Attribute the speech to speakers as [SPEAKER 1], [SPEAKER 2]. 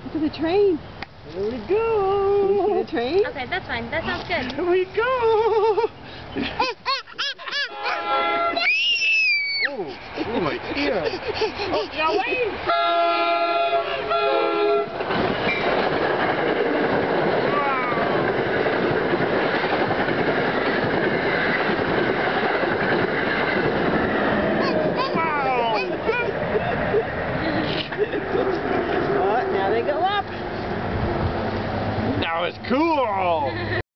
[SPEAKER 1] Look at the train.
[SPEAKER 2] Here we go.
[SPEAKER 1] Can you see the train?
[SPEAKER 3] Okay, that's fine. That sounds good.
[SPEAKER 2] Here we go. Oh, my ear. Oh, now wait.
[SPEAKER 1] Now they go up.
[SPEAKER 2] That was cool.